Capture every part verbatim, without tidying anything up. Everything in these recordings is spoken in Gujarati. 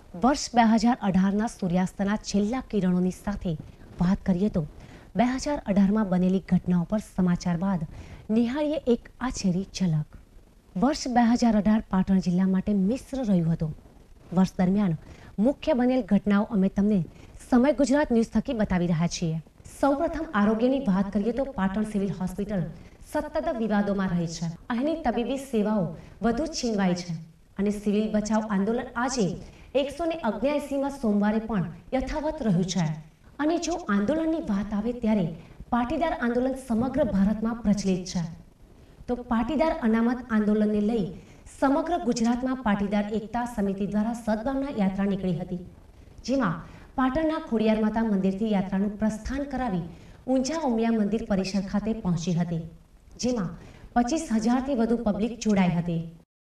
વર્ષ બે હજાર અઢારના સૂર્યાસ્તના છેલ્લા કિરણોની સાથે વાત કરીએ તો બે હજાર અઢારમાં બનેલી ઘટનાઓ પર સમાચાર બાદ નિહાળીએ એક આછેરી ઝલક. વર્ષ બે હજાર અઢાર પાટણ જિલ્લા માટે મિશ્ર રહ્યું હતું. વર્ષ દરમિયાન મુખ્ય બનેલ ઘટનાઓ અમે તમને સમય ગુજરાત ન્યૂઝ થકી બતાવી રહ્યા છીએ. સૌપ્રથમ આરોગ્યની વાત કરીએ તો પાટણ સિવિલ હોસ્પિટલ સતત વિવાદોમાં રહી છે. અહીંની તબીબી સેવાઓ વધુ છીનવાઈ છે અને સિવિલ બચાવ આંદોલન આજે એકસો ને અગ્યાસીમાં સોમવારે પણ યથાવત રહ્યું છે. અને જો આંદોલનની વાત આવે ત્યારે પાટીદાર આંદોલન સમગ્ર ભારતમાં પ્રચલિત છે. તો પાટીદાર અનામત આંદોલનને લઈ સમગ્ર ગુજરાતમાં પાટીદાર એકતા સમિતિ દ્વારા સદભાવના યાત્રા નીકળી હતી, જેમાં પાટણના ખોડિયાર માતા મંદિરથી યાત્રાનું પ્રસ્થાન કરાવી ઊંઝા ઉમિયા મંદિર પરિસર ખાતે પહોંચી હતી, જેમાં પચીસ હજારથી વધુ પબ્લિક જોડાઈ હતી.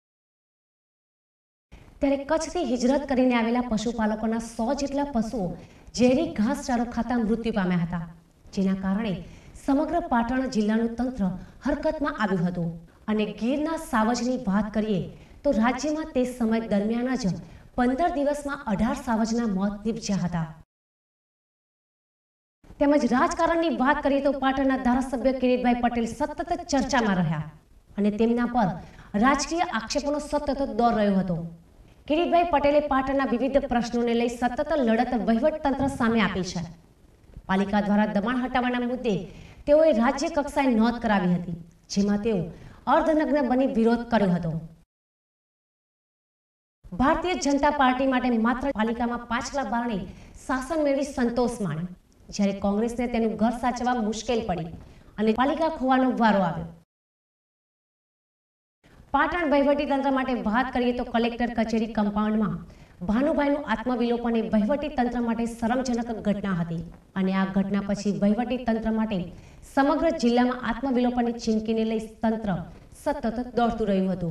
ત્યારે કચ્છથી હિજરત કરીને આવેલા પશુપાલકોના સો જેટલા પશુઓ ઝેરી ઘાસચારો ખાતા મૃત્યુ પામ્યા હતા, જેના કારણે સમગ્ર પાટણ જિલ્લાનું તંત્ર હરકતમાં આવ્યું હતું. અને ગીરના સાવજની વાત કરીએ તો રાજ્યમાં તે સમય દરમિયાન જ પંદર દિવસમાં અઢાર સાવજના મોત નીપજ્યા હતા. તેમજ રાજકારણની વાત કરીએ તો પાટણના ધારાસભ્ય કિરીટભાઈ પટેલ સતત ચર્ચામાં રહ્યા અને તેમના પર રાજકીય આક્ષેપોનો સતત દોર રહ્યો હતો. કિરીટભાઈ પટેલે પાટણના વિવિધ પ્રશ્નોને લઈ સતત લડત વહીવટતંત્ર સામે આપી છે. પાલિકા દ્વારા દબાણ હટાવવાના મુદ્દે તેઓએ રાજ્ય કક્ષાએ નોંધ કરાવી હતી, જેમાં તેઓ અર્ધનગ્ન બની વિરોધ કર્યો હતો. ભારતીય જનતા પાર્ટી માટે માત્ર પાલિકામાં પાછલા બારણે શાસન મેળવી સંતોષ માણ્યો, જ્યારે કોંગ્રેસને તેનું ઘર સાચવવા મુશ્કેલ પડી અને પાલિકા ખોવાનો વારો આવ્યો. પાટણ વહીવટી તંત્ર માટે વાત કરીએ તો કલેક્ટર કચેરી કમ્પાઉન્ડમાં ભાનુભાઈનું આત્મવિલોપન એ વહીવટી તંત્ર માટે શરમજનક ઘટના હતી અને આ ઘટના પછી વહીવટી તંત્ર માટે સમગ્ર જિલ્લામાં આત્મવિલોપનની ચીમકીને લઈ તંત્ર સતત દોડતું રહ્યું હતું.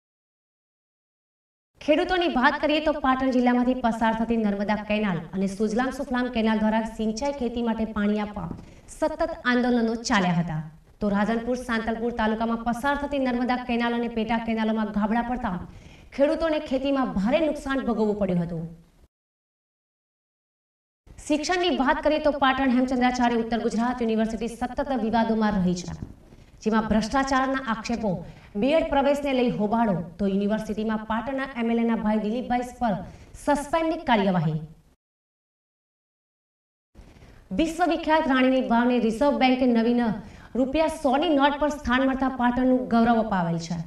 ખેડૂતોની વાત કરીએ તો પાટણ જિલ્લામાંથી પસાર થતી નર્મદા કેનાલ અને સુજલામ સુફલામ કેનાલ દ્વારા સિંચાઈ ખેતી માટે પાણી આપવા સતત આંદોલનો ચાલ્યા હતા. તો રાધનપુર સાંતલપુર તાલુકામાં પસાર થતી નર્મદા કેનાલ અને પેટા કેનાલોમાં ગાબડા પડતા ખેડૂતોને ખેતીમાં ભારે નુકસાન ભોગવવું પડ્યું હતું. શિક્ષણની વાત કરીએ તો પાટણ હેમચંદ્રાચાર્ય ઉત્તર ગુજરાત યુનિવર્સિટી સતત વિવાદોમાં રહી છે, જેમાં ભ્રષ્ટાચારના આક્ષેપો, બીએડ પ્રવેશને લઈ હોબાળો, તો યુનિવર્સિટીમાં પાટણના એમએલએના ભાઈ દિલીપભાઈ પર સસ્પેન્ડની કાર્યવાહી. વિશ્વવિખ્યાત રાણીની વાવને રિઝર્વ બેંકે નવીન રૂપિયા સો ની નોટ પર સ્થાન મળતા પાટણનું ગૌરવ અપાવેલ છે.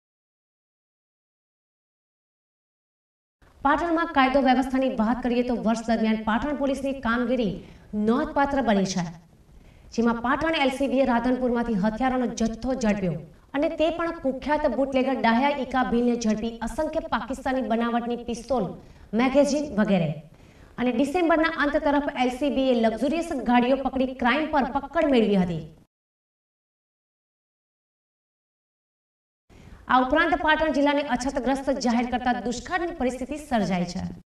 પાટણમાં કાયદો વ્યવસ્થાની વાત કરીએ તો વર્ષ દરમિયાન પાટણ પોલીસની કામગીરી નોંધપાત્ર બની છે, જેમાં પાટણ એલસીબીએ રાધનપુરમાંથી હથિયારોનો જથ્થો ઝડપ્યો અને તે પણ કુખ્યાત બુટલેગર ડાહ્યા ઇકા ભીલને ઝડપી અસંખ્ય પાકિસ્તાની બનાવટની પિસ્તોલ, મેગેઝીન વગેરે. અને ડિસેમ્બરના અંત તરફ એલસીબીએ લક્ઝુરિયસ ગાડીઓ પકડી ક્રાઇમ પર પકડ મેળવી હતી. આ ઉપરાંત પાટણ જિલ્લાને અછતગ્રસ્ત જાહેર કરતા દુષ્કાળની પરિસ્થિતિ સર્જાઈ છે.